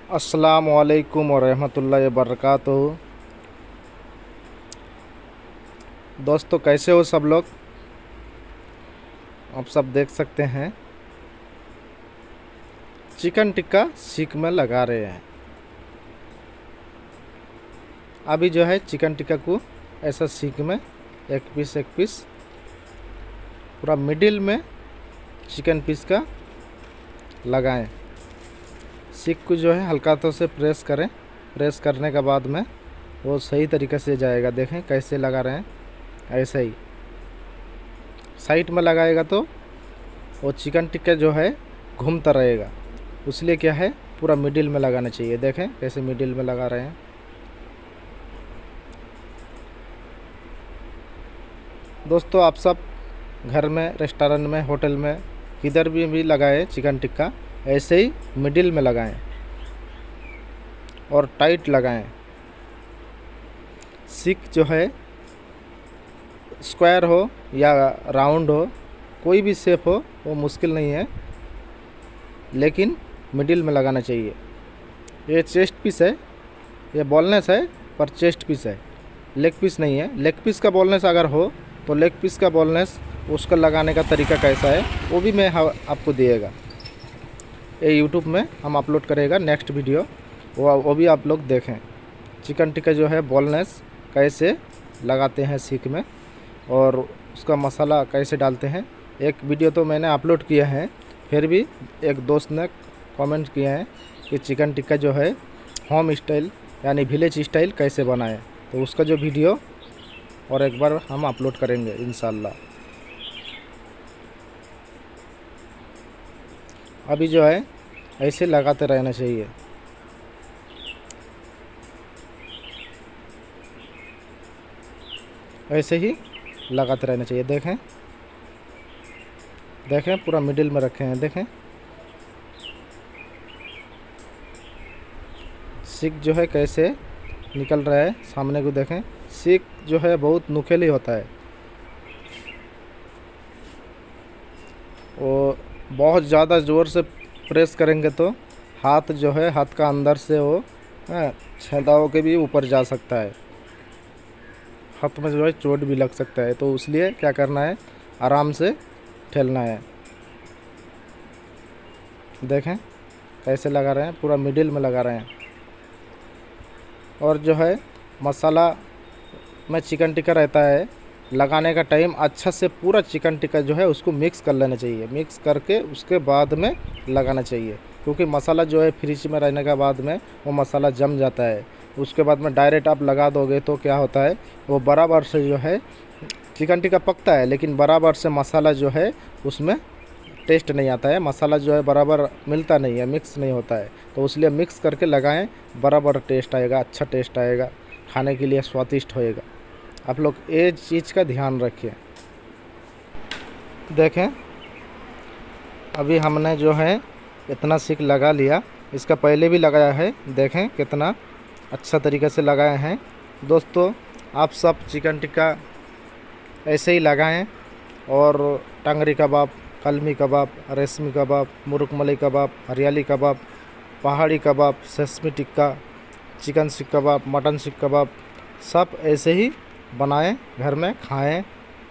अस्सलामु अलैकुम वरहमतुल्लाहि वबरकातुहू। दोस्तों, कैसे हो सब लोग? आप सब देख सकते हैं चिकन टिक्का सीख में लगा रहे हैं। अभी जो है चिकन टिक्का को ऐसा सीख में एक पीस पूरा मिडिल में चिकन पीस का लगाएं। सीख को जो है हल्का तो से प्रेस करें। प्रेस करने के बाद में वो सही तरीके से जाएगा। देखें कैसे लगा रहे हैं, ऐसे ही साइड में लगाएगा तो वो चिकन टिक्का जो है घूमता रहेगा। इसलिए क्या है, पूरा मिडिल में लगाना चाहिए। देखें कैसे मिडिल में लगा रहे हैं। दोस्तों, आप सब घर में, रेस्टोरेंट में, होटल में, किधर भी लगाएं चिकन टिक्का ऐसे ही मिडिल में लगाएं और टाइट लगाएं। सीख जो है स्क्वायर हो या राउंड हो, कोई भी शेप हो, वो मुश्किल नहीं है, लेकिन मिडिल में लगाना चाहिए। ये चेस्ट पीस है, ये बोलनेस है, पर चेस्ट पीस है, लेग पीस नहीं है। लेग पीस का बोलनेस अगर हो तो लेग पीस का बोलनेस उसका लगाने का तरीका कैसा है वो भी मैं आपको दिएगा। ये यूट्यूब में हम अपलोड करेगा नेक्स्ट वीडियो, वो भी आप लोग देखें। चिकन टिक्का जो है बोलनेस कैसे लगाते हैं सीख में और उसका मसाला कैसे डालते हैं, एक वीडियो तो मैंने अपलोड किया है। फिर भी एक दोस्त ने कमेंट किया है कि चिकन टिक्का जो है होम स्टाइल यानी विलेज स्टाइल कैसे बनाएं, तो उसका जो वीडियो और एक बार हम अपलोड करेंगे इंशाल्लाह। अभी जो है ऐसे लगाते रहना चाहिए। ऐसे ही लगाते रहना चाहिए। देखें देखें पूरा मिडिल में रखे हैं। देखें सीख जो है कैसे निकल रहा है सामने को। देखें सीख जो है बहुत नुकीली होता है, वो बहुत ज़्यादा ज़ोर से प्रेस करेंगे तो हाथ जो है, हाथ का अंदर से वो छेदाओं के भी ऊपर जा सकता है, हाथ में जो है चोट भी लग सकता है। तो इसलिए क्या करना है, आराम से ठेलना है। देखें कैसे लगा रहे हैं, पूरा मिडिल में लगा रहे हैं। और जो है मसाला में चिकन टिक्का रहता है, लगाने का टाइम अच्छा से पूरा चिकन टिक्का जो है उसको मिक्स कर लेना चाहिए। मिक्स करके उसके बाद में लगाना चाहिए, क्योंकि मसाला जो है फ्रिज में रहने के बाद में वो मसाला जम जाता है। उसके बाद में डायरेक्ट आप लगा दोगे तो क्या होता है, वो बराबर से जो है चिकन टिक्का पकता है, लेकिन बराबर से मसाला जो है उसमें टेस्ट नहीं आता है। मसाला जो है बराबर मिलता नहीं है, मिक्स नहीं होता है। तो इसलिए मिक्स करके लगाएं, बराबर टेस्ट आएगा, अच्छा टेस्ट आएगा, खाने के लिए स्वादिष्ट होएगा। आप लोग ये चीज़ का ध्यान रखिए। देखें अभी हमने जो है इतना सीख लगा लिया, इसका पहले भी लगाया है। देखें कितना अच्छा तरीके से लगाए हैं। दोस्तों, आप सब चिकन टिक्का ऐसे ही लगाएं और टंगरी कबाब, कलमी कबाब, रेशमी कबाब, मुर्ग मलाई कबाब, हरियाली कबाब, पहाड़ी कबाब, सेसमी टिक्का, चिकन सीख कबाब, मटन सीख कबाब, सब ऐसे ही बनाएं, घर में खाएं।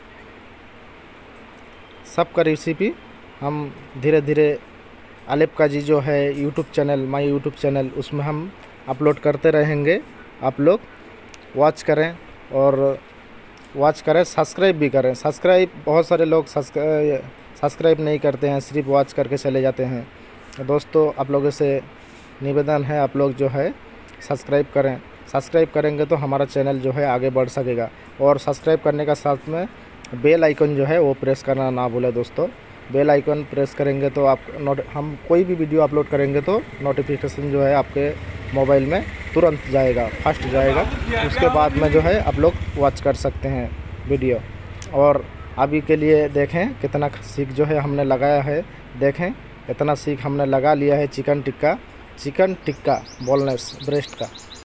सब का रेसिपी हम धीरे धीरे आलिफ काजी जो है YouTube channel, my YouTube channel, उसमें हम अपलोड करते रहेंगे। आप लोग वॉच करें और सब्सक्राइब भी करें। सब्सक्राइब बहुत सारे लोग सब्सक्राइब नहीं करते हैं, सिर्फ वॉच करके चले जाते हैं। दोस्तों, आप लोगों से निवेदन है, आप लोग जो है सब्सक्राइब करें। सब्सक्राइब करेंगे तो हमारा चैनल जो है आगे बढ़ सकेगा। और सब्सक्राइब करने का साथ में बेल आइकन जो है वो प्रेस करना ना भूलें। दोस्तों, बेल आइकन प्रेस करेंगे तो आप हम कोई भी वीडियो अपलोड करेंगे तो नोटिफिकेशन जो है आपके मोबाइल में तुरंत जाएगा, फास्ट जाएगा। उसके बाद में जो है आप लोग वॉच कर सकते हैं वीडियो। और अभी के लिए देखें कितना सीख जो है हमने लगाया है। देखें इतना सीख हमने लगा लिया है चिकन टिक्का बोनलेस ब्रेस्ट का।